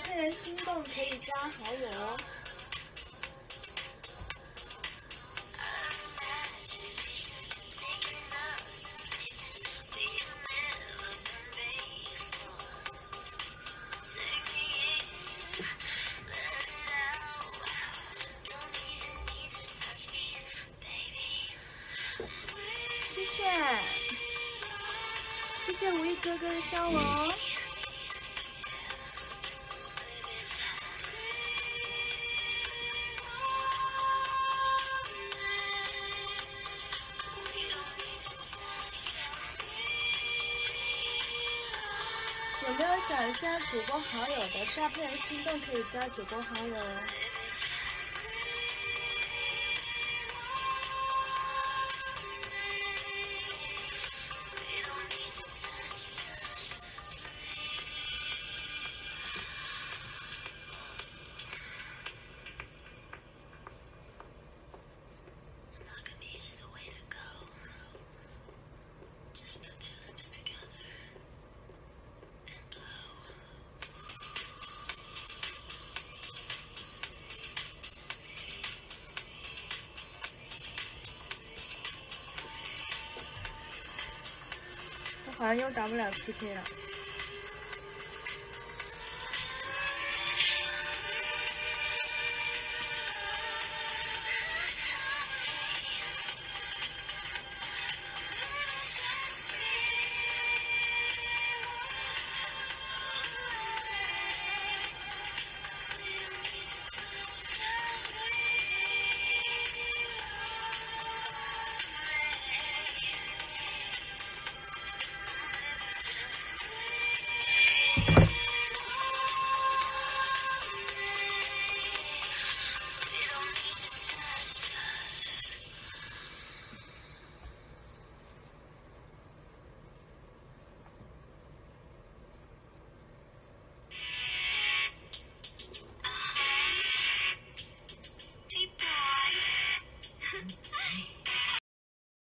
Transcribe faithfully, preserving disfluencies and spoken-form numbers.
配人心动可以加好友哦。谢谢，谢谢无意哥哥的香龙。有没有想加主播好友的？下配人心动可以加主播好友。好像又打不了 P K 了。